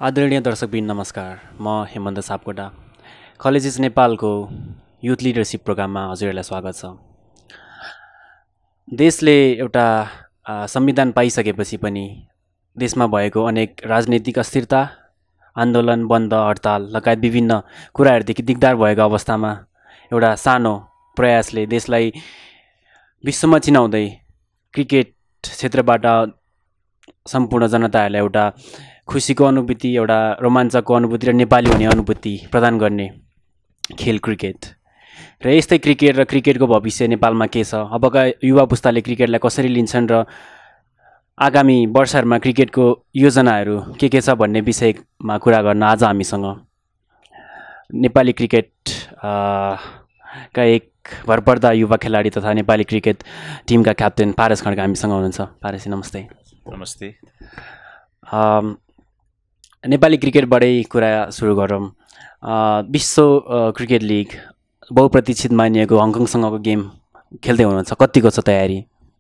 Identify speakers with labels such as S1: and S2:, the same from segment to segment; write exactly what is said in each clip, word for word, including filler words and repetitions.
S1: आदरणीय दर्शकबिन नमस्कार। म हेमन्त सापकोटा कलेजेस नेपालको युथ लिडरसिप प्रोग्राममा हजुरहरूलाई स्वागत छ। देशले एउटा आ, संविधान पाइसकेपछि पनि देशमा भएको अनेक राजनैतिक अस्थिरता, आन्दोलन, बन्द, हडताल लगायत विभिन्न कुराहरूदेखि दिगदार भएको अवस्थामा एउटा सानो प्रयासले देशलाई विश्वमा चिनाउँदै क्रिकेट क्षेत्रबाट सम्पूर्ण जनताहरूलाई एउटा खुसीको अनुभूति, एउटा रोमाञ्चकको अनुभूति र नेपाली हुने अनुभूति प्रदान गर्ने खेल क्रिकेट र यस्तै क्रिकेट र क्रिकेटको भविष्य नेपालमा के छ, अबका युवा पुस्ताले क्रिकेटलाई कसरी लिन्छन् र आगामी वर्षहरूमा क्रिकेटको योजनाहरू के के छ भन्ने विषयमा कुरा गर्न आज हामीसँग नेपाली क्रिकेट का एक भरपर्दा युवा खेलाडी तथा नेपाली क्रिकेट टिमका क्याप्टेन पारस खड्का हामीसँग हुनुहुन्छ। पारस नमस्ते।
S2: नमस्ते।
S1: नेपाली क्रिकेटबाटै कुरा सुरु गरौँ। विश्व क्रिकेट लिग बहुप्रतीक्षित मानिएको हङकङसँगको गेम खेल्दै हुनुहुन्छ, कतिको छ तयारी?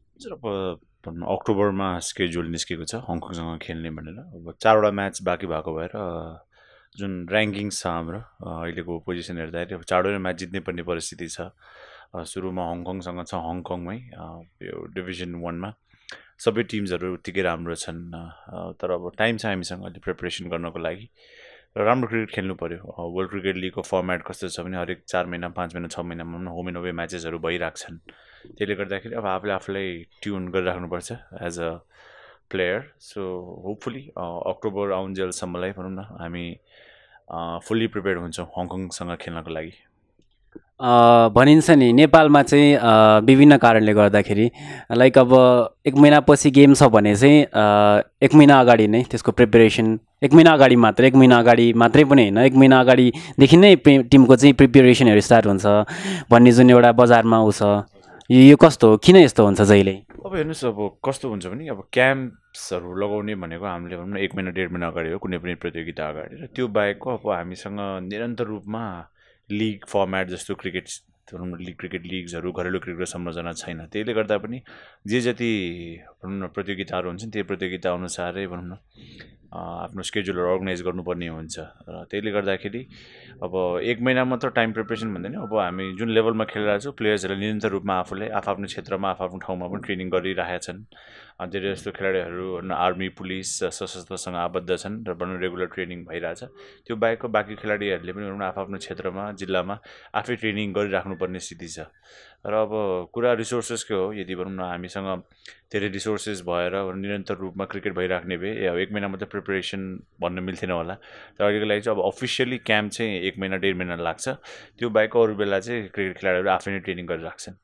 S2: अब अक्टोबरमा स्केड्युल निस्केको छ हङकङसँग खेल्ने भनेर। अब चारवटा म्याच बाँकी भएको भएर जुन ऱ्याङ्किङ्स छ हाम्रो अहिलेको पोजिसन हेर्दाखेरि अब चारवटा म्याच जित्नै पर्ने परिस्थिति छ। सुरुमा हङकङसँग छ, हङकङमै यो डिभिजन वानमा सबै टिम्सहरू उत्तिकै राम्रो छन्, तर अब टाइम छ हामीसँग अहिले प्रिपरेसन गर्नको लागि र राम्रो क्रिकेट खेल्नु पऱ्यो। वर्ल्ड क्रिकेट लिगको फर्मेट कस्तो छ भने हरेक चार महिना पाँच महिना छ महिनामा होम एन्ड अवे म्याचेसहरू भइरहेको छन्। त्यसले गर्दाखेरि अब आफूले आफूलाई ट्युन गरिराख्नुपर्छ as a player. So hopefully October आउन्जेलसम्मलाई भनौँ न हामी फुल्ली प्रिपेयर्ड हुन्छौँ हङकङसँग खेल्नको लागि।
S1: भनिन्छ नि नेपालमा चाहिँ विभिन्न कारणले गर्दाखेरि लाइक अब एक महिनापछि गेम छ भने चाहिँ एक महिना अगाडि नै त्यसको प्रिपेरेसन, एक महिना अगाडि मात्र एक महिना अगाडि मात्रै पनि होइन, एक महिना अगाडिदेखि नै टिमको चाहिँ प्रिपेरेसनहरू स्टार्ट हुन्छ भन्ने जुन एउटा बजारमा ऊ छ, यो कस्तो हो, किन यस्तो हुन्छ जहिले?
S2: अब हेर्नुहोस्, अब कस्तो हुन्छ भने अब क्याम्प्सहरू लगाउने भनेको हामीले भनौँ न एक महिना डेढ महिना अगाडि हो कुनै पनि प्रतियोगिता अगाडि, र त्यो बाहेकको अब हामीसँग निरन्तर रूपमा लिग फर्मेट जस्तो क्रिकेट भनौँ न लिग क्रिकेट लिग्सहरू घरेलु क्रिकेटको संरचना छैन। त्यसले गर्दा पनि जे जति भनौँ न प्रतियोगिताहरू हुन्छन् त्यो प्रतियोगिता अनुसारै भनौँ न आफ्नो स्केड्युलहरू अर्गनाइज गर्नुपर्ने हुन्छ। र त्यसले गर्दाखेरि अब एक महिना मात्र टाइम प्रिपरेसन भन्दैन, अब हामी जुन लेभलमा खेलिरहेको छौँ प्लेयर्सहरूले निरन्तर रूपमा आफूले आफ्नो क्षेत्रमा आफ्नो ठाउँमा पनि ट्रेनिङ गरिरहेका छन्। धेरै जस्तो खेलाडीहरू आर्मी पुलिस सशस्त्रसँग आबद्ध छन् र भनौँ रेगुलर ट्रेनिङ भइरहेछ। त्यो बाहेकको बाँकी खेलाडीहरूले पनि भनौँ आफ्नो क्षेत्रमा जिल्लामा आफै ट्रेनिङ गरिराख्नुपर्ने स्थिति छ। र अब कुरा रिसोर्सेसको हो, यदि भनौँ न हामीसँग धेरै रिसोर्सेस भएर निरन्तर रूपमा क्रिकेट भइराख्ने भए एक महिना मात्रै प्रिपरेसन भन्न मिल्थेन होला। तर अहिलेको लागि चाहिँ अब अफिसियली क्याम्प चाहिँ एक महिना डेढ महिना लाग्छ। त्यो बाहेक अरू बेला चाहिँ क्रिकेट खेलाडीहरू आफै नै ट्रेनिङ गरिराख्छन्।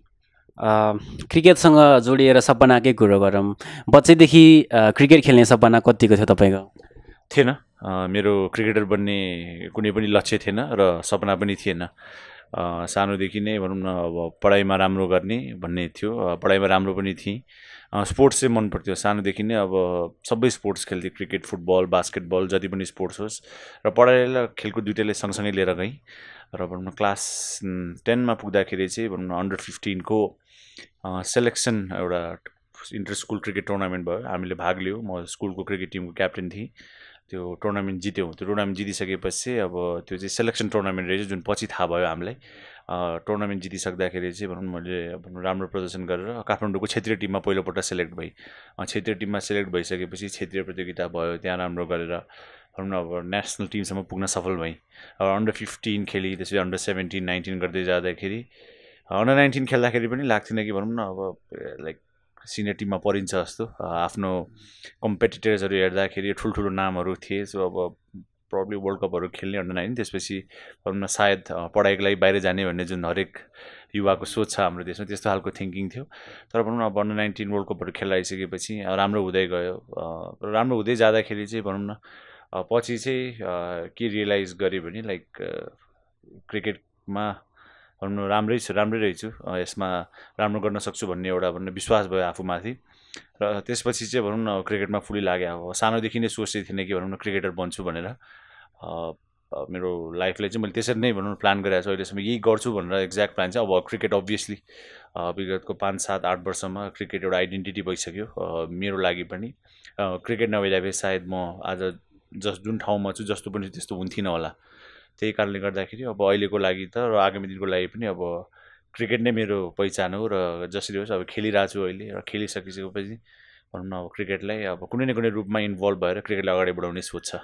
S1: क्रिकेटसँग जोडिएर सपनाकै कुरो गरौँ। बच्चैदेखि क्रिकेट खेल्ने सपना कतिको थियो तपाईँको?
S2: थिएन, मेरो क्रिकेटर बन्ने कुनै पनि लक्ष्य थिएन र सपना पनि थिएन। सानोदेखि नै भनौँ न अब पढाइमा राम्रो गर्ने भन्ने थियो, पढाइमा राम्रो पनि थिएँ। स्पोर्ट्स चाहिँ मन पर्थ्यो सानोदेखि नै, अब सबै स्पोर्ट्स खेल्थेँ, क्रिकेट फुटबल बास्केटबल जति पनि स्पोर्ट्स होस्, र पढाइ र खेलकुद दुइटैले सँगसँगै लिएर गएँ। र भनौँ न क्लास टेनमा पुग्दाखेरि चाहिँ भनौँ न अन्डर फिफ्टिनको सेलेक्सन एउटा इन्टर स्कुल क्रिकेट टुर्नामेन्ट भयो, हामीले भाग लियौँ। म स्कुलको क्रिकेट टिमको क्याप्टेन थिएँ। त्यो टुर्नामेन्ट जित्यौँ। त्यो टुर्नामेन्ट जितिसकेपछि अब त्यो चाहिँ सेलेक्सन टुर्नामेन्ट रहेछ, जुन पछि थाहा भयो हामीलाई। टुर्नामेन्ट जितिसक्दाखेरि चाहिँ भनौँ मैले भनौँ राम्रो प्रदर्शन गरेर काठमाडौँको क्षेत्रीय टिममा पहिलोपल्ट सेलेक्ट भएँ। क्षेत्रीय टिममा सेलेक्ट भइसकेपछि क्षेत्रीय प्रतियोगिता भयो, त्यहाँ राम्रो गरेर भनौँ न अब नेसनल टिमसम्म पुग्न सफल भएँ। अब अन्डर फिफ्टिन खेली, त्यसपछि अन्डर सेभेन्टिन नाइन्टिन गर्दै जाँदाखेरि अन्डर नाइन्टिन खेल्दाखेरि पनि लाग्थेन कि भनौँ न अब लाइक सिनियर टिममा परिन्छ जस्तो। आफ्नो कम्पिटिटर्सहरू हेर्दाखेरि ठुल्ठुलो नामहरू थिए। सो अब प्रब्लली वर्ल्ड कपहरू खेल्ने अन्डर नाइन्टिन, त्यसपछि भनौँ न सायद पढाइको लागि बाहिर जाने भन्ने जुन हरेक युवाको सोच छ हाम्रो देशमा, त्यस्तो खालको थिङ्किङ थियो। तर भनौँ न अब अन्डर नाइन्टिन वर्ल्ड कपहरू खेलाइसकेपछि राम्रो हुँदै गयो। राम्रो हुँदै जाँदाखेरि चाहिँ भनौँ न पछि चाहिँ के रियलाइज गरेँ भने लाइक क्रिकेटमा भनौँ न राम्रै छु राम्रै रहेछु, यसमा राम्रो गर्न सक्छु भन्ने एउटा भनौँ विश्वास भयो आफूमाथि। र त्यसपछि चाहिँ भनौँ न क्रिकेटमा फुल्ली लाग्यो। अब सानोदेखि नै सोच्दै थिएन कि भनौँ न क्रिकेटर बन्छु भनेर। मेरो लाइफलाई चाहिँ मैले त्यसरी नै भनौँ न प्लान गरिरहेको छु अहिलेसम्म, यही गर्छु भनेर एक्ज्याक्ट प्लान चाहिँ। अब क्रिकेट अभियसली विगतको पाँच सात आठ वर्षमा क्रिकेट एउटा आइडेन्टिटी भइसक्यो मेरो लागि पनि। क्रिकेट नभइदिए भए सायद म आज जस जुन ठाउँमा छु जस्तो पनि त्यस्तो हुन्थिनँ होला। त्यही कारणले गर्दाखेरि अब अहिलेको लागि त र आगामी दिनको लागि पनि अब क्रिकेट नै मेरो पहिचान हो र जसरी होस् अब खेलिरहेको छु अहिले र खेलिसकिसकेपछि भनौँ न अब क्रिकेटलाई अब कुनै न कुनै रूपमा इन्भल्भ भएर क्रिकेटलाई अगाडि बढाउने सोच छ।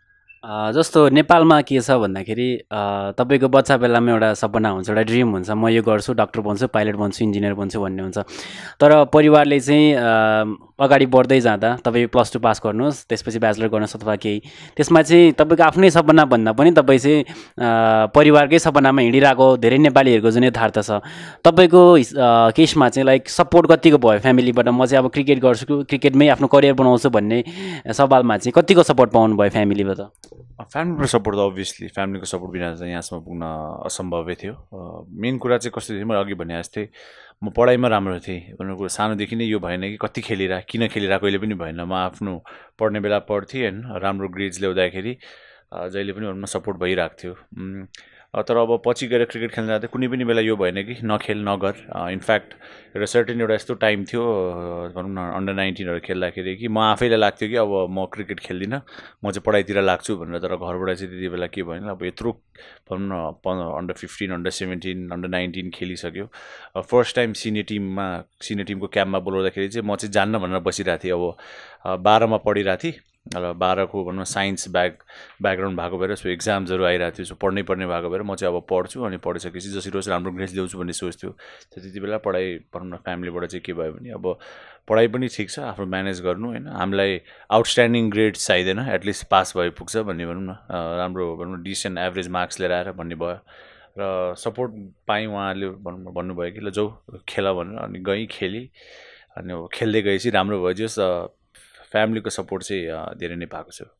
S1: अ, जस्तो नेपालमा के छ भन्दाखेरि अ, तपाईँको बच्चा बेलामा एउटा सपना हुन्छ, एउटा ड्रिम हुन्छ, म यो गर्छु, डक्टर बन्छु, पाइलट बन्छु, इन्जिनियर बन्छु भन्ने हुन्छ। तर परिवारले चाहिँ अ, अगाडि बढ्दै जाँदा तपाईँ प्लस टू पास गर्नुहोस्, त्यसपछि ब्याचलर गर्नुहोस् अथवा केही, त्यसमा चाहिँ तपाईँको आफ्नै सपना भन्दा पनि तपाईँ चाहिँ अ, परिवारकै सपनामा हिँडिरहेको धेरै नेपालीहरूको जुन यथार्थ छ, तपाईँको हिस- अ, केसमा चाहिँ लाइक सपोर्ट कतिको भयो फ्यामिलीबाट, म चाहिँ अब क्रिकेट गर्छु, क्रिकेटमै आफ्नो करियर बनाउँछु भन्ने सवालमा चाहिँ कतिको सपोर्ट पाउनु भयो फ्यामिलीबाट?
S2: फ्यामिलीको सपोर्ट त अभियसली फ्यामिलीको सपोर्ट बिना त यहाँसम्म पुग्न असम्भवै थियो। मेन कुरा चाहिँ कस्तो थियो, मैले अघि भने जस्तै म पढाइमा राम्रो थिएँ भन्ने कुरो सानोदेखि नै यो भएन कि कति खेलिरह किन खेलिरहेको कहिले पनि भएन। म आफ्नो पढ्ने बेला पढ्थेँ होइन, राम्रो ग्रेड्स ल्याउँदाखेरि अ, जहिले पनि भनौँ न सपोर्ट भइरहेको थियो। उम्, अ, तर अब पछि गएर क्रिकेट खेल्न जाँदा कुनै पनि बेला यो भएन कि नखेल नगर। इनफ्याक्ट एउटा सर्टेन एउटा यस्तो टाइम थियो अ, भनौँ न अन्डर नाइन्टिनहरू खेल्दाखेरि कि म आफैलाई लाग्थ्यो कि अब म क्रिकेट खेल्दिनँ, म चाहिँ पढाइतिर लाग्छु भनेर। तर घरबाट चाहिँ त्यति बेला के भएन, अब यत्रो भनौँ न प under fifteen under seventeen under nineteen खेलिसक्यो। फर्स्ट टाइम सिनियर टिममा सिनियर टिमको क्याम्पमा बोलाउँदाखेरि चाहिँ म चाहिँ जान्न भनेर बसिरहेको थिएँ। अब अ, बाह्रमा पढिरहेको थिएँ र बाह्रको भनौँ न साइन्स ब्याक ब्याकग्राउन्ड भएको भएर सो इक्जाम्सहरू आइरहेको थियो, सो पढ्नै पर्ने भएको भएर म चाहिँ अब पढ्छु अनि पढिसकेपछि जसरी होस् राम्रो ग्रेड्स ल्याउँछु भन्ने सोच थियो। त्यति बेला पढाइ भनौँ न फ्यामिलीबाट चाहिँ के भयो भने अब पढाइ पनि ठिक छ, आफ्नो म्यानेज गर्नु होइन, हामीलाई आउटस्ट्यान्डिङ ग्रेड्स चाहिँदैन, एटलिस्ट पास भए पुग्छ भन्ने भनौँ न अ, राम्रो भनौँ न डिसेन्ट एभरेज मार्क्स लिएर आएर भन्ने भयो र सपोर्ट पाएँ। उहाँले भनौँ न भन्नुभयो कि ल जाऊ खेल भनेर, अनि गएँ खेलेँ। अनि अब खेल्दै गएपछि राम्रो भयो। जस फ्यामिलीको सपोर्ट चाहिँ अ, धेरै नै पाएको छु।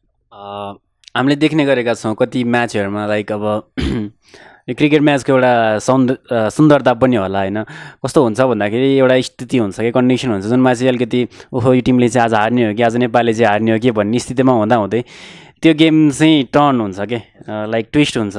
S1: अ, हामीले देख्ने गरेका छौँ कति म्याचहरूमा लाइक अब यो क्रिकेट म्याचको एउटा सौन्द अ, सुन्दरता पनि होला होइन, कस्तो हुन्छ भन्दाखेरि एउटा स्थिति हुन्छ कि कन्डिसन हुन्छ जुनमा चाहिँ अलिकति ओहो यो टिमले चाहिँ आज हार्ने हो कि आज नेपालले चाहिँ हार्ने हो कि भन्ने स्थितिमा हुँदा हुँदै त्यो गेम चाहिँ टर्न हुन्छ कि लाइक ट्विस्ट हुन्छ।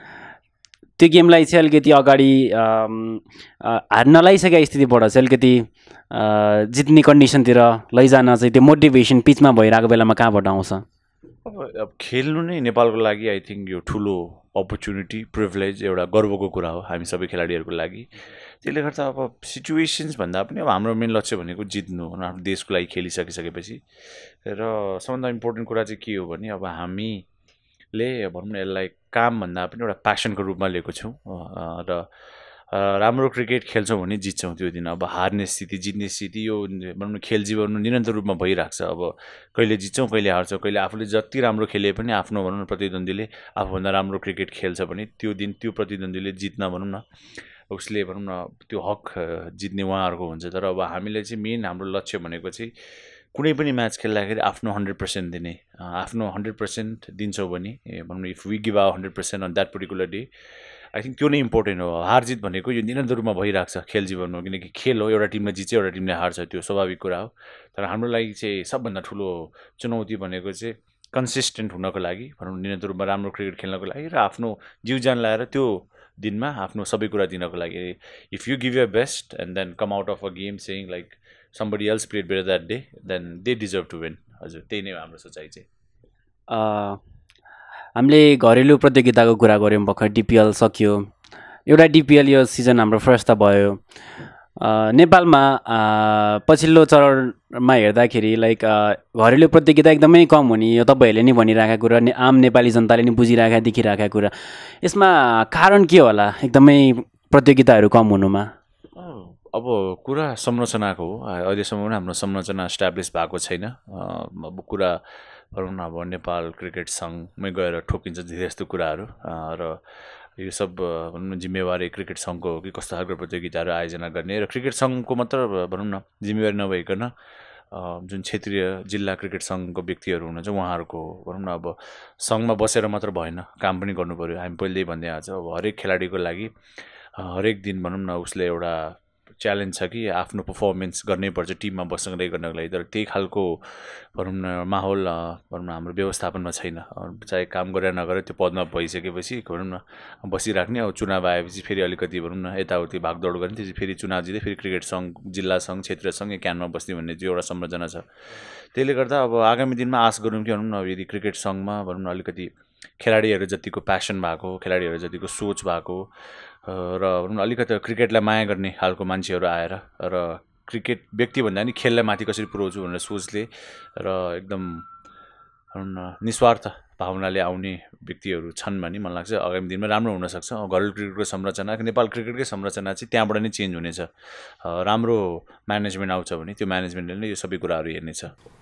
S1: त्यो गेमलाई चाहिँ अलिकति अगाडि अम, अ, हार्न लगाइसकेको स्थितिबाट चाहिँ अलिकति अ, जित्ने कन्डिसनतिर लैजान चाहिँ त्यो मोटिभेसन पिचमा भइरहेको बेलामा कहाँबाट आउँछ?
S2: अब अब खेल्नु नै नेपालको लागि आई थिङ्क यो ठुलो अपर्च्युनिटी प्रिभिलेज एउटा गर्वको कुरा हो हामी सबै खेलाडीहरूको लागि। त्यसले गर्दा अब सिचुएसन्स भन्दा पनि अब हाम्रो मेन लक्ष्य भनेको जित्नु हो, आफ्नो देशको लागि खेलिसकिसकेपछि। र सबभन्दा इम्पोर्टेन्ट कुरा चाहिँ के हो भने अब हामीले भनौँ न यसलाई काम भन्दा पनि एउटा प्यासनको रूपमा लिएको छौँ अ, र अ, राम्रो क्रिकेट खेल्छौँ भने जित्छौँ त्यो दिन। अब हार्ने स्थिति जित्ने स्थिति यो भनौँ न खेल जीवनमा निरन्तर रूपमा भइरहेको छ। अब कहिले जित्छौँ कहिले हार्छौँ, कहिले आफूले जति राम्रो खेले पनि आफ्नो भनौँ न प्रतिद्वन्दीले आफूभन्दा राम्रो क्रिकेट खेल्छ भने त्यो दिन त्यो प्रतिद्वन्दीले जित्न भनौँ न उसले भनौँ न त्यो हक अ, जित्ने उहाँहरूको हुन्छ। तर अब हामीले चाहिँ मेन हाम्रो लक्ष्य भनेको चाहिँ कुनै पनि म्याच खेल्दाखेरि आफ्नो हन्ड्रेड पर्सेन्ट दिने, अ, आफ्नो हन्ड्रेड पर्सेन्ट दिन्छौँ भने ए, भनौँ न if we give our hundred percent on that particular day, I think त्यो नै इम्पोर्टेन्ट हो। हार जित भनेको यो निरन्तर रूपमा भइरहेको छ खेल जीवनमा, किनकि खेल हो, एउटा टिमले जित्छ एउटा टिमले हार्छ, त्यो स्वाभाविक कुरा हो। तर हाम्रो लागि चाहिँ सबभन्दा ठुलो चुनौती भनेको चाहिँ कन्सिस्टेन्ट हुनको लागि भनौँ निरन्तर रूपमा राम्रो क्रिकेट खेल्नको लागि र आफ्नो जिउ ज्यान लाएर त्यो दिनमा आफ्नो सबै कुरा दिनको लागि। If you give your best and then come out of a game saying like somebody else played better that day, then they deserve to win. हजुर त्यही नै हो हाम्रो सोचाइ चाहिँ।
S1: अ, हामीले घरेलु प्रतियोगिताको कुरा गऱ्यौँ, भर्खर डिपिएल सकियो, एउटा डिपिएल यो सिजन हाम्रो फर्स्ट त भयो। अ, नेपालमा अ, पछिल्लो चरणमा हेर्दाखेरि लाइक अ, घरेलु प्रतियोगिता एकदमै कम हुने यो तपाईँहरूले नि भनिरहेका कुरा, ने- आम नेपाली जनताले नि बुझिरहेका देखिरहेका कुरा, यसमा कारण के होला एकदमै प्रतियोगिताहरू कम हुनुमा?
S2: अँ, अब कुरा संरचनाको हो। अ- अहिलेसम्म पनि हाम्रो संरचना इस्टाब्लिस भएको छैन। अ, अब कुरा भनौँ न अब नेपाल क्रिकेट सङ्घमै गएर ठोकिन्छ धेरै जस्तो कुराहरू अ, र यो सब अ, भनौँ न जिम्मेवारी क्रिकेट सङ्घको हो कि कस्तो खालको प्रतियोगिताहरू आयोजना गर्ने, र क्रिकेट सङ्घको मात्र भनौँ न जिम्मेवारी नभइकन अ, जुन क्षेत्रीय जिल्ला क्रिकेट सङ्घको व्यक्तिहरू हुनुहुन्छ उहाँहरूको भनौँ न अब सङ्घमा बसेर मात्र भएन, काम पनि गर्नु पऱ्यो। हामी पहिल्यै भन्दै आएको छ अब हरेक खेलाडीको लागि अ, हरेक दिन भनौँ न उसले एउटा च्यालेन्ज छ कि आफ्नो पर्फर्मेन्स गर्नैपर्छ टिममा बस्नलाई गर्नको लागि, तर त्यही खालको भनौँ न माहौल भनौँ न हाम्रो व्यवस्थापनमा छैन। चाहे काम गरेर नगरेर त्यो पदमा भइसकेपछि भनौँ न बसिराख्ने, अब चुनाव आएपछि फेरि अलिकति भनौँ न यताउति भागदौड गर्ने, त्यसपछि फेरि चुनाव जित्दै फेरि क्रिकेट सङ्घ, जिल्ला सङ्घ, क्षेत्र सङ्घ क्यानमा बस्ने भन्ने चाहिँ एउटा संरचना छ। त्यसले गर्दा अब आगामी दिनमा आश गरौँ कि भनौँ न यदि क्रिकेट सङ्घमा भनौँ न अलिकति खेलाडीहरू जतिको प्यासन भएको, खेलाडीहरू जतिको सोच भएको र भनौँ न अलिकति क्रिकेटलाई माया गर्ने खालको मान्छेहरू आएर र क्रिकेट व्यक्ति भन्दा नि खेललाई माथि कसरी पुऱ्याउँछु भनेर सोचले र एकदम भनौँ न निस्वार्थ भावनाले आउने व्यक्तिहरू छन् भने मलाई लाग्छ आगामी दिनमा राम्रो हुनसक्छ। घरेलु क्रिकेटको संरचना, नेपाल क्रिकेटकै संरचना चाहिँ त्यहाँबाट नै चेन्ज हुनेछ। राम्रो म्यानेजमेन्ट आउँछ भने त्यो म्यानेजमेन्टले नै यो सबै कुराहरू हेर्नेछ।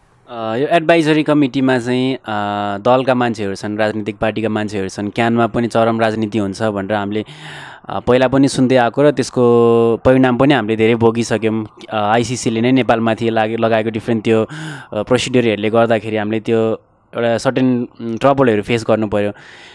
S1: यो एडभाइजरी कमिटीमा चाहिँ दलका मान्छेहरू छन्, राजनीतिक पार्टीका मान्छेहरू छन्, क्यानमा पनि चरम राजनीति हुन्छ भनेर हामीले पहिला पनि सुन्दै आएको र त्यसको परिणाम पनि हामीले धेरै भोगिसक्यौँ। आइसिसीले नै नेपालमाथि लागे लगाएको डिफ्रेन्ट त्यो प्रोसिड्युरहरूले गर्दाखेरि हामीले त्यो एउटा सर्टेन ट्रबलहरू फेस गर्नु पर्यो।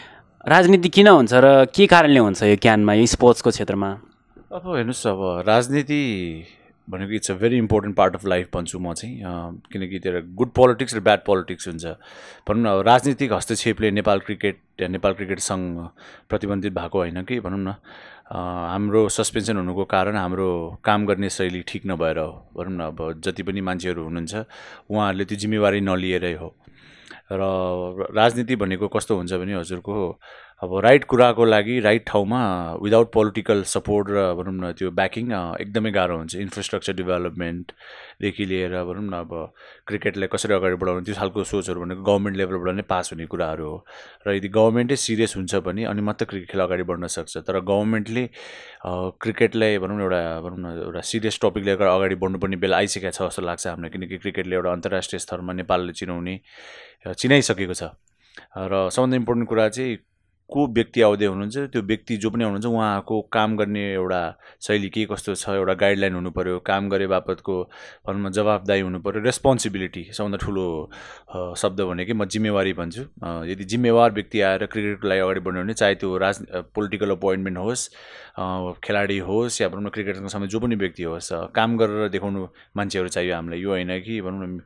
S1: राजनीति किन हुन्छ र के कारणले हुन्छ यो क्यानमा, यो स्पोर्ट्सको क्षेत्रमा?
S2: अब हेर्नुहोस्, अब राजनीति भनेको it's a very important part of life भन्छु म चाहिँ, किनकि त्यो गुड पोलिटिक्स र ब्याड पोलिटिक्स हुन्छ। भनौँ न राजनीतिक हस्तक्षेपले नेपाल क्रिकेट नेपाल क्रिकेट सङ्घ प्रतिबन्धित भएको होइन कि भनौँ न हाम्रो सस्पेन्सन हुनुको कारण हाम्रो काम गर्ने शैली ठिक नभएर हो। भनौँ न अब जति पनि मान्छेहरू हुनुहुन्छ उहाँहरूले त्यो जिम्मेवारी नलिएरै हो। र राजनीति भनेको कस्तो हुन्छ भने हजुरको अब राइट कुराको लागि राइट ठाउँमा विदाउट पोलिटिकल सपोर्ट र भनौँ न त्यो ब्याकिङ एकदमै गाह्रो हुन्छ। इन्फ्रास्ट्रक्चर डेभलपमेन्टदेखि लिएर भनौँ न अब क्रिकेटलाई कसरी अगाडि बढाउनु, त्यो खालको सोचहरू भनेको गभर्मेन्ट लेभलबाट नै पास हुने कुराहरू हो। र यदि गभर्मेन्टै सिरियस हुन्छ भने अनि मात्र क्रिकेट खेल अगाडि बढ्न सक्छ। तर गभर्मेन्टले क्रिकेटलाई भनौँ न एउटा भनौँ न एउटा सिरियस टपिक लिएर अगाडि बढ्नुपर्ने बेला आइसकेको छ जस्तो लाग्छ हामीलाई, किनकि क्रिकेटले एउटा अन्तर्राष्ट्रिय स्तरमा नेपालले चिनाउने चिनाइसकेको छ। र सबभन्दा इम्पोर्टेन्ट कुरा चाहिँ को व्यक्ति आउँदै हुनुहुन्छ, त्यो व्यक्ति जो पनि आउनुहुन्छ उहाँको काम गर्ने एउटा शैली के कस्तो छ, एउटा गाइडलाइन हुनु पऱ्यो, काम गरे बापतको भनौँ न जवाबदारी हुनु पऱ्यो, रेस्पोन्सिबिलिटी सबभन्दा ठुलो शब्द भनेकै म जिम्मेवारी भन्छु। यदि जिम्मेवार व्यक्ति आएर क्रिकेटको लागि अगाडि बढ्नु भने चाहे त्यो राज पोलिटिकल अपोइन्टमेन्ट होस्, खेलाडी होस् या भनौँ न क्रिकेटसँग समय जो पनि व्यक्ति होस्, काम गरेर देखाउनु मान्छेहरू चाहियो हामीलाई। यो होइन कि भनौँ न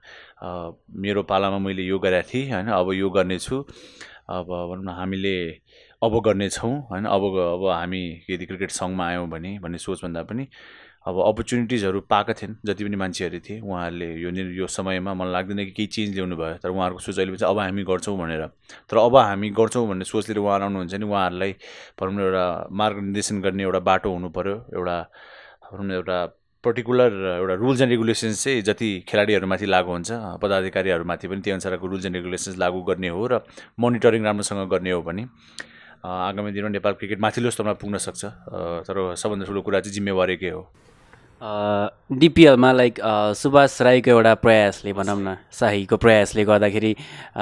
S2: मेरो पालामा मैले यो गरेको थिएँ होइन अब यो गर्नेछु, अब भनौँ न हामीले अब गर्नेछौँ होइन, अब अब हामी यदि क्रिकेट सङ्घमा आयौँ भने भन्ने सोचभन्दा पनि अब अपर्च्युनिटिजहरू पाएका थिएन जति पनि मान्छेहरू थिए उहाँहरूले यो यो समयमा मलाई लाग्दैन कि केही चेन्ज ल्याउनु भयो। तर उहाँहरूको सोच अहिले चाहिँ अब हामी गर्छौँ भनेर, तर अब हामी गर्छौँ भन्ने सोच लिएर उहाँहरू आउनुहुन्छ नि उहाँहरूलाई भनौँ न एउटा मार्गनिर्देशन गर्ने एउटा बाटो हुनु पऱ्यो। एउटा भनौँ न एउटा पर्टिकुलर एउटा रुल्स एन्ड रेगुलेसन्स चाहिँ जति खेलाडीहरूमाथि लागु हुन्छ पदाधिकारीहरूमाथि पनि त्यही अनुसारको रुल्स एन्ड रेगुलेसन्स लागू गर्ने हो र मोनिटरिङ राम्रोसँग गर्ने हो भने आगामी दिनमा नेपाल क्रिकेट माथिल्लो स्तरमा पुग्न सक्छ। तर सबभन्दा ठुलो कुरा चाहिँ जिम्मेवारीकै हो।
S1: डिपिएलमा लाइक सुभाष राईको एउटा प्रयासले भनौँ न शाहीको प्रयासले गर्दाखेरि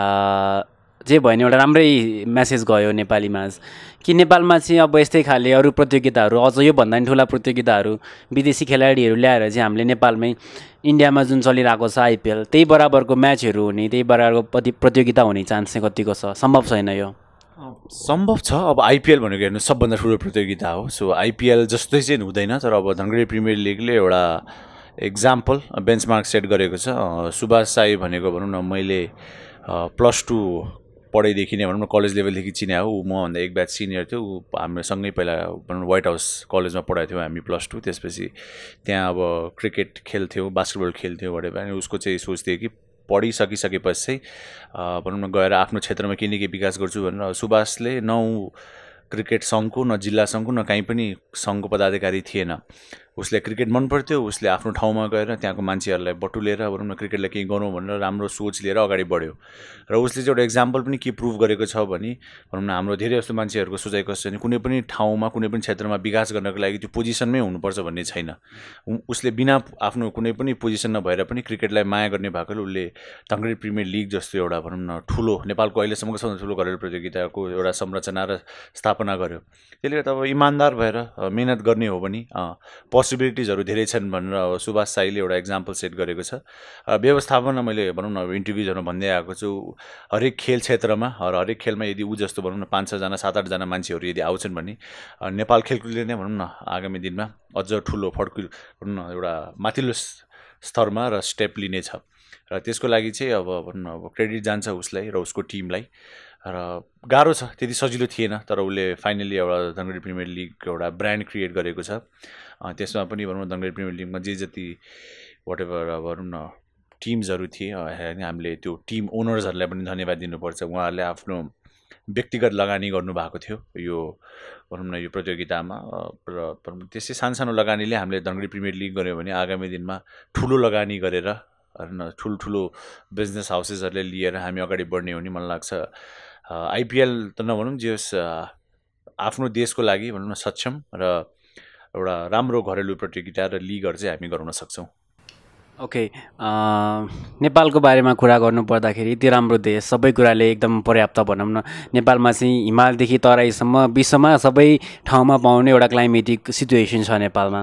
S1: जे भयो नि एउटा राम्रै मेसेज गयो नेपालीमा कि नेपालमा चाहिँ अब यस्तै खाले अरू प्रतियोगिताहरू अझ योभन्दा पनि ठुला प्रतियोगिताहरू विदेशी खेलाडीहरू ल्याएर चाहिँ हामीले नेपालमै इन्डियामा जुन चलिरहेको छ आइपिएल त्यही बराबरको म्याचहरू हुने, त्यही बराबरको प्रतियोगिता हुने चान्स चाहिँ कतिको छ? सम्भव छैन यो?
S2: सम्भव छ। अब आइपिएल भनेको हेर्नु सबभन्दा ठुलो प्रतियोगिता हो। सो आइपिएल जस्तै चाहिँ हुँदैन, तर अब धनगढी प्रिमियर लिगले एउटा इक्जाम्पल बेन्चमार्क सेट गरेको छ। सुभाष साई भनेको भनौँ न मैले प्लस टू पढाइदेखि नै भनौँ न कलेज लेभलदेखि चिने हो। ऊ मभन्दा एक ब्याच सिनियर थियो। ऊ हाम्रो सँगै पहिला भनौँ व्हाइट हाउस कलेजमा पढाएको थियौँ हामी प्लस टू। त्यसपछि त्यहाँ अब क्रिकेट खेल्थ्यौँ, बास्केटबल खेल्थ्यौँ भनेर अनि उसको चाहिँ सोच थियो कि पढिसकिसकेपछि चाहिँ भनौँ न गएर आफ्नो क्षेत्रमा केही न केही विकास गर्छु भनेर। सुभाषले न क्रिकेट सङ्घको न जिल्ला सङ्घको न कहीँ पनि सङ्घको पदाधिकारी थिएन। उसले क्रिकेट मन पर्थ्यो, उसले आफ्नो ठाउँमा गएर त्यहाँको मान्छेहरूलाई बटुलेर भनौँ न क्रिकेटलाई केही गरौँ भनेर राम्रो सोच लिएर अगाडि बढ्यो। र उसले चाहिँ एउटा इक्जाम्पल पनि के प्रुभ गरेको छ भने भनौँ न हाम्रो धेरै जस्तो मान्छेहरूको सोचाइ कस्तो छ भने कुनै पनि ठाउँमा कुनै पनि क्षेत्रमा विकास गर्नको लागि त्यो पोजिसनमै हुनुपर्छ भन्ने छैन। उसले बिना आफ्नो कुनै पनि पोजिसन नभएर पनि क्रिकेटलाई माया गर्ने भएकोले उसले धनगढी प्रिमियर लिग जस्तो एउटा भनौँ न ठुलो नेपालको अहिलेसम्मको सबभन्दा ठुलो घरेलु प्रतियोगिताको एउटा संरचना र स्थापना गर्यो। त्यसले गर्दा अब इमान्दार भएर मिहिनेत गर्ने हो भने पोसिबिलिटिजहरू धेरै छन् भनेर अब सुभाष साईले एउटा इक्जाम्पल सेट गरेको छ। व्यवस्थापनमा मैले भनौँ न अब इन्टरभ्युजहरूमा भन्दै आएको छु, हरेक खेल क्षेत्रमा र हरेक खेलमा यदि ऊ जस्तो भनौँ न पाँच छजना सात आठजना मान्छेहरू यदि आउँछन् भने नेपाल खेलकुदले नै भनौँ न आगामी दिनमा अझ ठुलो फड्कु भनौँ न एउटा माथिल्लो स्तरमा र स्टेप लिनेछ र त्यसको लागि चाहिँ अब भनौँ न अब क्रेडिट जान्छ उसलाई र उसको टिमलाई। र गाह्रो छ, त्यति सजिलो थिएन, तर उसले फाइनली एउटा धनगढी प्रिमियर लिग एउटा ब्रान्ड क्रिएट गरेको छ। त्यसमा पनि भनौँ न धनगढी प्रिमियर लिगमा जे जति वाट एभर अब भनौँ न टिम्सहरू थिए होइन, हामीले त्यो टिम ओनर्सहरूलाई पनि धन्यवाद दिनुपर्छ। उहाँहरूले आफ्नो व्यक्तिगत लगानी गर्नुभएको थियो यो भनौँ न यो प्रतियोगितामा र त्यसै सानसानो लगानीले हामीले धनगढी प्रिमियर लिग गऱ्यौँ भने आगामी दिनमा ठुलो लगानी गरेर होइन ठुल्ठुलो बिजनेस हाउसेसहरूले लिएर हामी अगाडि बढ्ने हो नि मलाई लाग्छ। आइपिएल त नभनौँ जे होस् आफ्नो देशको लागि भनौँ न सक्षम र एउटा राम्रो घरेलु प्रतियोगिता र लिगहरू चाहिँ हामी गराउन सक्छौँ।
S1: ओके, नेपालको बारेमा कुरा गर्नु पर्दाखेरि यति राम्रो देश, सबै कुराले एकदम पर्याप्त भनौँ न। नेपालमा चाहिँ हिमालदेखि तराईसम्म विश्वमा सबै ठाउँमा पाउने एउटा क्लाइमेटिक सिचुएसन छ नेपालमा।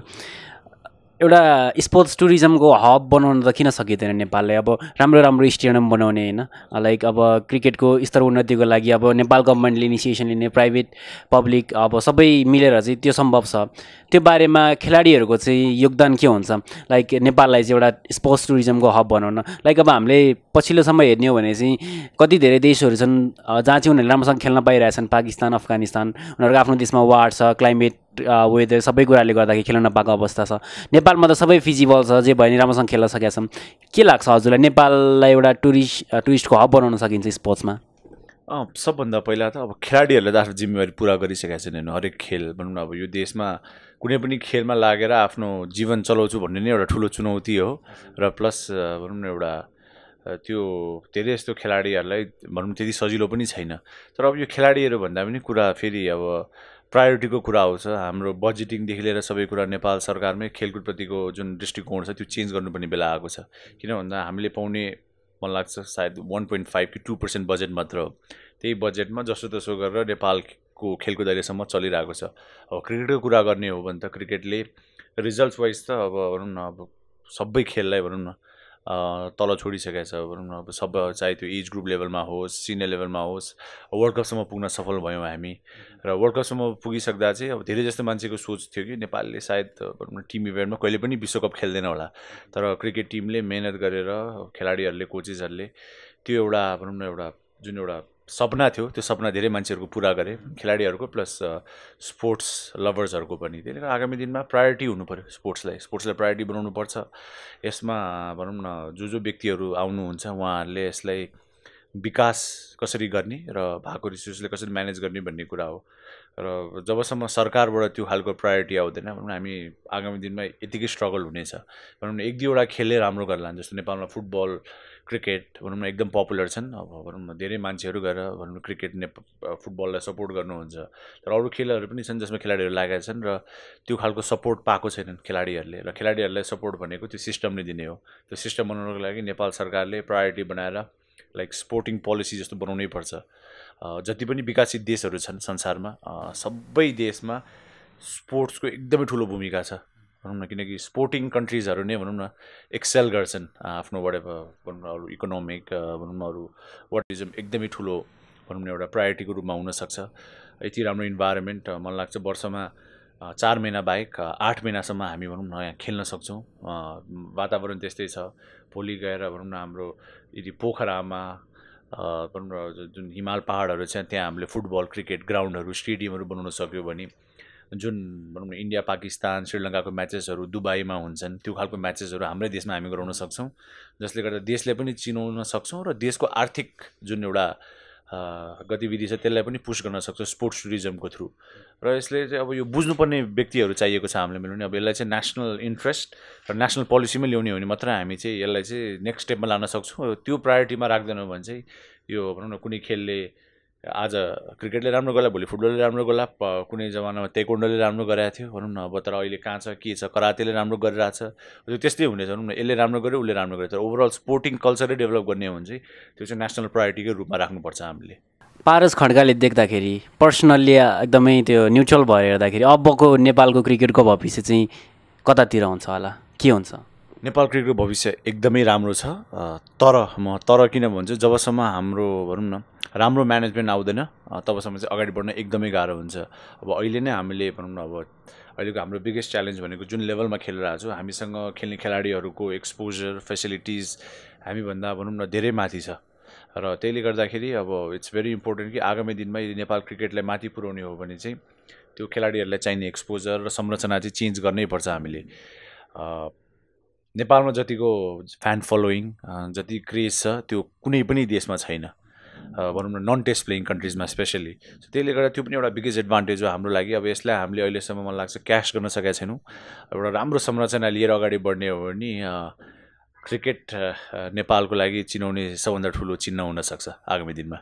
S1: एउटा स्पोर्ट्स टुरिज्मको हब बनाउन त किन सकिँदैन नेपालले? अब राम्रो राम्रो स्टेडियम बनाउने होइन, लाइक अब क्रिकेटको स्तर उन्नतिको लागि अब नेपाल गभर्मेन्टले इनिसिएसन लिने, प्राइभेट पब्लिक अब सबै मिलेर चाहिँ त्यो सम्भव छ। त्यो बारेमा खेलाडीहरूको चाहिँ योगदान के हुन्छ लाइक नेपाललाई चाहिँ एउटा स्पोर्ट्स टुरिज्मको हब बनाउन? लाइक अब हामीले पछिल्लो समय हेर्ने हो भने चाहिँ कति धेरै देशहरू छन् जहाँ चाहिँ उनीहरूले राम्रोसँग खेल्न पाइरहेछन्, पाकिस्तान, अफगानिस्तान, उनीहरूको आफ्नो देशमा वार छ, क्लाइमेट वेदर सबै कुराले गर्दाखेरि खेल्न नपाएको अवस्था छ। नेपालमा त सबै फिजिबल छ, जे भयो नि राम्रोसँग खेल्न सकेका छौँ। के लाग्छ हजुरलाई नेपाललाई एउटा टुरिस्ट टुरिस्टको हब बनाउन सकिन्छ स्पोर्ट्समा?
S2: अँ सबभन्दा पहिला त अब खेलाडीहरूले त आफ्नो जिम्मेवारी पुरा गरिसकेका छन् होइन। हरेक खेल भनौँ न अब यो देशमा कुनै पनि खेलमा लागेर आफ्नो जीवन चलाउँछु भन्ने नै एउटा ठुलो चुनौती हो र प्लस भनौँ न एउटा त्यो धेरै यस्तो खेलाडीहरूलाई भनौँ त्यति सजिलो पनि छैन। तर अब यो खेलाडीहरू भन्दा पनि कुरा फेरि अब प्रायोरिटीको कुरा आउँछ। हाम्रो बजेटिङदेखि लिएर सबै कुरा नेपाल सरकारमै खेलकुदप्रतिको जुन दृष्टिकोण छ त्यो चेन्ज गर्नुपर्ने बेला आएको छ। किन भन्दा हामीले पाउने मलाई लाग्छ सायद वान पोइन्ट फाइभ कि टू पर्सेन्ट बजेट मात्र हो। त्यही बजेटमा जसोतसो गरेर नेपालको खेलकुद अहिलेसम्म चलिरहेको छ। अब क्रिकेटको कुरा गर्ने हो भने त क्रिकेटले रिजल्ट्स वाइज त अब भनौँ न अब सबै खेललाई भनौँ न तल छोडिसकेको छ भनौँ न। अब सब चाहे त्यो एज ग्रुप लेभलमा होस्, सिनियर लेभलमा होस्, वर्ल्ड कपसम्म पुग्न सफल भयौँ हामी। र वर्ल्ड कपसम्म पुगिसक्दा चाहिँ अब धेरै जस्तो मान्छेको सोच थियो कि नेपालले सायद भनौँ न टिम इभेन्टमा कहिले पनि विश्वकप खेल्दैन होला। तर क्रिकेट टिमले मेहनत गरेर खेलाडीहरूले, कोचेसहरूले त्यो एउटा भनौँ न एउटा जुन एउटा सपना थियो त्यो सपना धेरै मान्छेहरूको पुरा गरे, खेलाडीहरूको प्लस स्पोर्ट्स लभर्सहरूको पनि। त्यसले गर्दा आगामी दिनमा प्रायोरिटी हुनु पऱ्यो स्पोर्ट्सलाई, स्पोर्ट्सलाई प्रायोरिटी बनाउनु पर्छ। यसमा भनौँ न जो जो व्यक्तिहरू आउनुहुन्छ उहाँहरूले यसलाई विकास कसरी गर्ने र भएको रिसोर्सले कसरी म्यानेज गर्ने भन्ने कुरा हो। र जबसम्म सरकारबाट त्यो खालको प्रायोरिटी आउँदैन भनौँ न हामी आगामी दिनमा यतिकै स्ट्रगल हुनेछ। भनौँ न एक दुईवटा खेलले राम्रो गर्ला, जस्तो नेपालमा फुटबल, क्रिकेट भनौँ न एकदम पपुलर छन्। अब भनौँ न धेरै मान्छेहरू गएर भनौँ न क्रिकेट ने फुटबललाई सपोर्ट गर्नुहुन्छ। तर अरू खेलहरू पनि छन् जसमा खेलाडीहरू लागेका छन् र त्यो खालको सपोर्ट पाएको छैनन् खेलाडीहरूले। र खेलाडीहरूलाई सपोर्ट भनेको त्यो सिस्टमले दिने हो। त्यो सिस्टम बनाउनको लागि नेपाल सरकारले प्रायोरिटी बनाएर लाइक स्पोर्टिङ पोलिसी जस्तो बनाउनै पर्छ। जति पनि विकसित देशहरू छन् संसारमा सबै देशमा स्पोर्ट्सको एकदमै ठुलो भूमिका छ भनौँ न। किनकि स्पोर्टिङ कन्ट्रिजहरू नै भनौँ न एक्सेल गर्छन् आफ्नो वाट एभर भनौँ न अरू इकोनोमिक भनौँ न अरू वाटिजम एकदमै ठुलो भनौँ न एउटा प्रायोरिटीको रूपमा हुनसक्छ। यति राम्रो इन्भाइरोमेन्ट मलाई लाग्छ वर्षमा चार महिना बाहेक आठ महिनासम्म हामी भनौँ न यहाँ खेल्न सक्छौँ। वातावरण त्यस्तै छ। भोलि गएर भनौँ न हाम्रो यदि पोखरामा भनौँ न जुन हिमाल पहाडहरू छ त्यहाँ हामीले फुटबल, क्रिकेट ग्राउन्डहरू, स्टेडियमहरू बनाउन सक्यो भने जुन भनौँ न इन्डिया, पाकिस्तान, श्रीलङ्काको म्याचेसहरू दुबईमा हुन्छन् त्यो खालको म्याचेसहरू हाम्रै देशमा हामी गराउन सक्छौँ। जसले गर्दा देशले पनि चिनाउन सक्छौँ र देशको आर्थिक जुन एउटा गतिविधि छ त्यसलाई पनि पुश गर्न सक्छौँ स्पोर्ट्स टुरिज्मको थ्रु। र यसले चाहिँ अब यो बुझ्नुपर्ने व्यक्तिहरू चाहिएको छ हामीले मिलाउने। अब यसलाई चाहिँ नेसनल इन्ट्रेस्ट र नेसनल पोलिसीमै ल्याउने हो भने मात्र हामी चाहिँ यसलाई चाहिँ नेक्स्ट स्टेपमा लान सक्छौँ। त्यो प्रायोरिटीमा राख्दैनौँ भने चाहिँ यो भनौँ न कुनै खेलले आज क्रिकेटले राम्रो गर्ला, भोलि फुटबलले राम्रो गर्ला, कुनै जमानामा तेक्वान्डोले राम्रो गरेको थियो भनौँ न। अब तर अहिले कहाँ छ के छ, करातेले राम्रो गरिरहेको छ, त्यो त्यस्तै हुनेछ भनौँ न। यसले राम्रो गर्यो उसले राम्रो गर्यो, तर ओभरअल स्पोर्टिङ कल्चरै डेभलप गर्ने हो भने चाहिँ त्यो चाहिँ नेसनल प्रायोरिटीकै रूपमा राख्नुपर्छ हामीले।
S1: पारस खड्काले देख्दाखेरि पर्सनल्ली एकदमै त्यो न्युट्रल भएर हेर्दाखेरि अबको नेपालको क्रिकेटको भविष्य चाहिँ कतातिर हुन्छ होला, के हुन्छ?
S2: नेपाल क्रिकेटको भविष्य एकदमै राम्रो छ, तर म तर किन भन्छु, जबसम्म हाम्रो भनौँ न राम्रो म्यानेजमेन्ट आउँदैन तबसम्म चाहिँ अगाडि बढ्न एकदमै गाह्रो हुन्छ। अब अहिले नै हामीले भनौँ न अब अहिलेको हाम्रो बिगेस्ट च्यालेन्ज भनेको जुन लेभलमा खेलिरहेको छौँ, हामीसँग खेल्ने खेलाडीहरूको एक्सपोजर फेसिलिटिज हामीभन्दा भनौँ न धेरै माथि छ, र त्यसले गर्दाखेरि अब इट्स भेरी इम्पोर्टेन्ट कि आगामी दिनमा यदि नेपाल क्रिकेटलाई माथि पुर्याउने हो भने चाहिँ त्यो खेलाडीहरूलाई चाहिने एक्सपोजर र संरचना चाहिँ चेन्ज गर्नै पर्छ हामीले। नेपालमा जतिको फ्यान फलोइङ, जति क्रेज छ त्यो कुनै पनि देशमा छैन, भनौँ न नन टेस्ट प्लेइङ कन्ट्रिजमा स्पेसली। त्यसले गर्दा त्यो पनि एउटा बिगेस्ट एडभान्टेज हो हाम्रो लागि। अब यसलाई हामीले अहिलेसम्म मलाई लाग्छ क्यास गर्न सकेका छैनौँ। एउटा राम्रो संरचना लिएर अगाडि बढ्ने हो भने क्रिकेट नेपालको लागि चिनाउने सबभन्दा ठुलो चिन्ह हुनसक्छ आगामी दिनमा।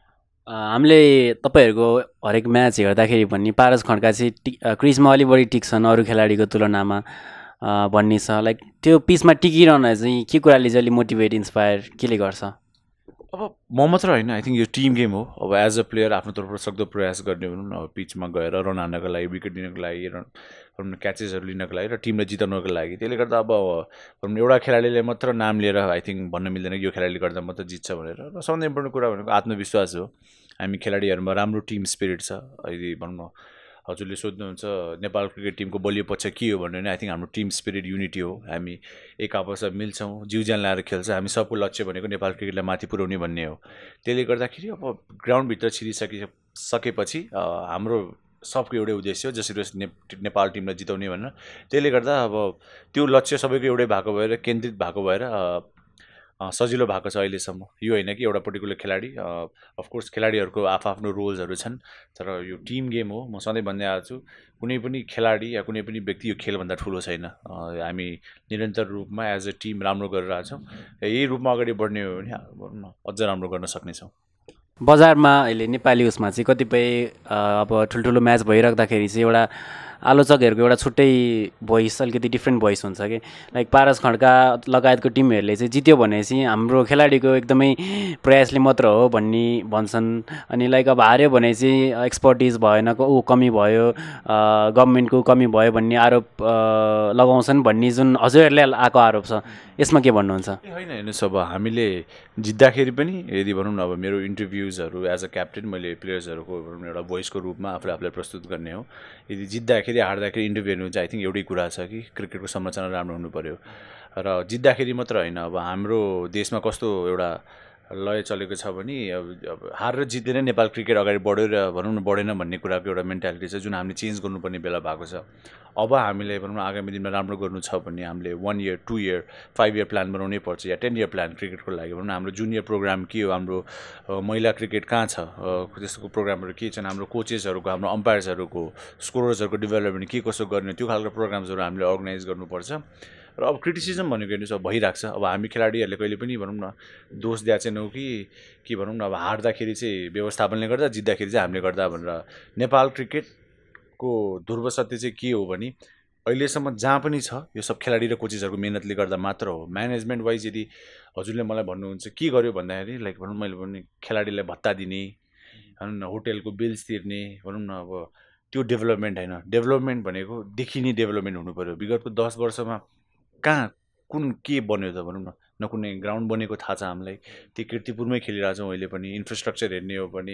S1: हामीले तपाईँहरूको हरेक म्याच हेर्दाखेरि पनि पारस खड्का चाहिँ टि क्रिजमा अलि बढी टिक्छन् अरू खेलाडीको तुलनामा भन्ने छ। लाइक त्यो पिचमा टिकिरहन चाहिँ के कुराले चाहिँ अलिक मोटिभेट इन्सपायर केले गर्छ?
S2: अब म मात्र होइन, आई थिङ्क यो टिम गेम हो। अब एज अ प्लेयर आफ्नो तर्फबाट सक्दो प्रयास गर्ने भनौँ न, अब पिचमा गएर रन हान्नको लागि, विकेट लिनको लागि, रन भनौँ न क्याचेसहरू लिनको लागि र टिमलाई जिताउनको लागि। त्यसले गर्दा अब भनौँ न एउटा खेलाडीले मात्र नाम लिएर आई थिङ्क भन्न मिल्दैन यो खेलाडीले गर्दा मात्र जित्छ भनेर। र सबभन्दा इम्पोर्टेन्ट कुरा भनेको आत्मविश्वास हो। हामी खेलाडीहरूमा राम्रो टिम स्पिरिट छ। यदि भनौँ न हजुरले सोध्नुहुन्छ नेपाल क्रिकेट टिमको बलियो पक्ष के हो भन्ने भने आई थिङ्क हाम्रो टिम स्पिरिट युनिटी हो। हामी एक आपसमा मिल्छौँ, जिउ ज्यान लाएर खेल्छ। हामी सबको लक्ष्य भनेको नेपाल क्रिकेटलाई माथि पुर्याउने भन्ने हो। त्यसले गर्दाखेरि अब ग्राउन्डभित्र छिरिसके सकेपछि हाम्रो सबको एउटै उद्देश्य हो, जसरी ने नेपाल टिमलाई जिताउने भनेर। त्यसले गर्दा अब त्यो लक्ष्य सबैको एउटै भएको भएर, केन्द्रित भएको भएर सजिलो भएको छ अहिलेसम्म। यो होइन कि एउटा पर्टिकुलर खेलाडी, अफकोर्स खेलाडीहरूको आफआफ्नो रोल्सहरू छन्, तर यो टिम गेम हो। म सधैँ भन्दै आएको छु, कुनै पनि खेलाडी या कुनै पनि व्यक्ति यो खेलभन्दा ठुलो छैन। हामी निरन्तर रूपमा एज अ टिम राम्रो गरिरहेको छौँ। यही रूपमा अगाडि बढ्ने हो भने भनौँ न अझ राम्रो गर्न सक्नेछौँ।
S1: बजारमा अहिले नेपाली उसमा चाहिँ कतिपय अब ठुल्ठुलो म्याच भइराख्दाखेरि चाहिँ एउटा आलोचकहरूको एउटा छुट्टै भोइस, अलिकति डिफ्रेन्ट भोइस हुन्छ कि लाइक पारस खड्का लगायतको टिमहरूले चाहिँ जित्यो भने चाहिँ हाम्रो खेलाडीको एकदमै प्रयासले मात्र हो भन्ने भन्छन्। अनि लाइक अब हार्यो भने चाहिँ एक्सपर्टिज भएन, ऊ कमी भयो, गभर्मेन्टको कमी भयो भन्ने आरोप लगाउँछन् भन्ने जुन हजुरहरूले आएको आरोप छ, यसमा के भन्नुहुन्छ?
S2: होइन हेर्नुहोस्, अब हामीले जित्दाखेरि पनि यदि भनौँ न अब मेरो इन्टरभ्युजहरू एज अ क्याप्टेन मैले प्लेयर्सहरूको भनौँ न एउटा भोइसको रूपमा आफूले आफूलाई प्रस्तुत गर्ने हो। यदि जित्दाखेरि हार्दाखेरि इन्टरभ्यू हेर्नु चाहिँ आई थिङ्क एउटै कुरा छ कि क्रिकेटको संरचना राम्रो हुनु पऱ्यो। र जित्दाखेरि मात्र होइन, अब हाम्रो देशमा कस्तो एउटा लय चलेको छ भने अब हार र जितेर नेपाल क्रिकेट अगाडि बढ्यो र भनौँ न बढेन भन्ने कुराको एउटा मेन्टालिटी छ, जुन हामीले चेन्ज गर्नुपर्ने बेला भएको छ। अब हामीले भनौँ न आगामी दिनमा राम्रो गर्नु छ भने हामीले one year two year five year plan बनाउनै पर्छ, या टेन इयर प्लान क्रिकेटको लागि। भनौँ न हाम्रो जुनियर प्रोग्राम के हो, हाम्रो महिला क्रिकेट कहाँ छ, त्यसको प्रोग्रामहरू के छन्, हाम्रो कोचेसहरूको, हाम्रो अम्पायर्सहरूको, स्कोरर्सहरूको डेभलपमेन्ट के कसो गर्ने, त्यो खालको प्रोग्राम्सहरू हामीले अर्गनाइज गर्नुपर्छ। र अब क्रिटिसिजम भनेको हेर्नुहोस् अब भइरहेको छ। अब हामी खेलाडीहरूले कहिले पनि भनौँ न दोष दिएको छैनौँ कि कि भनौँ न अब हार्दाखेरि चाहिँ व्यवस्थापनले गर्दा, जित्दाखेरि चाहिँ हामीले गर्दा भनेर। नेपाल क्रिकेटको ध्रुव सत्य चाहिँ के हो भने अहिलेसम्म जहाँ पनि छ यो सब खेलाडी र कोचेसहरूको मेहनतले गर्दा मात्र हो। म्यानेजमेन्ट वाइज यदि हजुरले मलाई भन्नुहुन्छ के गर्यो भन्दाखेरि लाइक भनौँ मैले भने खेलाडीलाई भत्ता दिने, भनौँ न होटेलको बिल्स तिर्ने, भनौँ न अब त्यो डेभलपमेन्ट होइन। डेभलपमेन्ट भनेको देखिने डेभलपमेन्ट हुनु पऱ्यो। विगतको दस वर्षमा कहाँ कुन के बन्यो त भनौँ न, न कुनै ग्राउन्ड बनेको थाहा छ हामीलाई। त्यो किर्तिपुरमै खेलिरहेछौँ अहिले पनि। इन्फ्रास्ट्रक्चर हेर्ने हो भने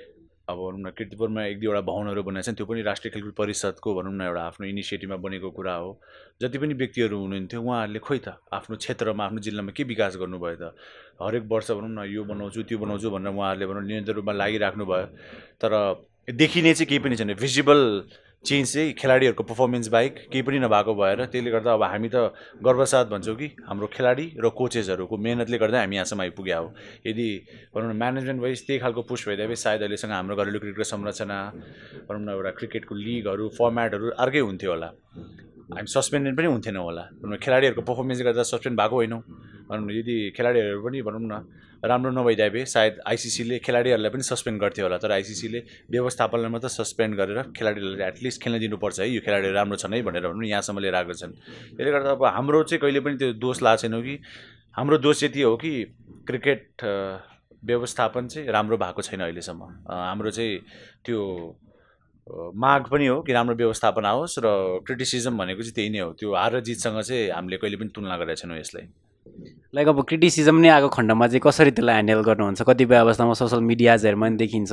S2: अब भनौँ न किर्तिपुरमा एक दुईवटा भवनहरू बनाएको छन्, त्यो पनि राष्ट्रिय खेलकुद परिषदको भनौँ न एउटा आफ्नो इनिसिएटिभमा बनेको कुरा हो। जति पनि व्यक्तिहरू हुनुहुन्थ्यो उहाँहरूले खोइ त आफ्नो क्षेत्रमा आफ्नो जिल्लामा के विकास गर्नुभयो त? हरेक वर्ष भनौँ न यो बनाउँछु त्यो बनाउँछु भनेर उहाँहरूले भनौँ निरन्तर रूपमा लागिराख्नु भयो, तर देखिने चाहिँ केही पनि छैन। भिजिबल चेन्ज चाहिँ खेलाडीहरूको पर्फर्मेन्स बाहेक केही पनि नभएको भएर त्यसले गर्दा अब हामी त गर्वसाथ भन्छौँ कि हाम्रो खेलाडी र कोचेसहरूको मेहनतले गर्दा हामी यहाँसम्म आइपुग्या हो। यदि भनौँ न म्यानेजमेन्ट वाइज त्यही खालको पुस्ट भइदिए भए सायद अहिलेसँग हाम्रो घरेलु क्रिकेटको संरचना, भनौँ न एउटा क्रिकेटको लिगहरू फर्मेटहरू अर्कै हुन्थ्यो होला, हामी सस्पेन्डेड पनि हुन्थेनौँ होला। भनौँ न खेलाडीहरूको पर्फर्मेन्सले गर्दा सस्पेन्ड भएको होइनौँ। भनौँ न यदि खेलाडीहरू पनि भनौँ न राम्रो नभइदिए भए सायद आइसिसीले खेलाडीहरूलाई पनि सस्पेन्ड गर्थ्यो होला, तर आइसिसीले व्यवस्थापनलाई मात्र सस्पेन्ड गरेर खेलाडीहरूलाई एटलिस्ट खेल्न दिनुपर्छ है, यो खेलाडीहरू राम्रो छन् है भनेर भनौँ यहाँसम्म लिएर आएको छन्। त्यसले गर्दा अब हाम्रो चाहिँ कहिले पनि त्यो दोष लाएको छैनौँ कि हाम्रो दोष यति हो कि क्रिकेट व्यवस्थापन चाहिँ राम्रो भएको छैन अहिलेसम्म। हाम्रो चाहिँ त्यो माग पनि हो कि राम्रो व्यवस्थापन आओस् र क्रिटिसिजम भनेको चाहिँ त्यही नै हो। त्यो हार र जितसँग चाहिँ हामीले कहिले पनि तुलना गरेका छैनौँ यसलाई।
S1: लाइक अब क्रिटिसिजम नै आएको खण्डमा चाहिँ कसरी त्यसलाई ह्यान्डल गर्नुहुन्छ? कतिपय अवस्थामा सोसल मिडियाजहरूमा पनि देखिन्छ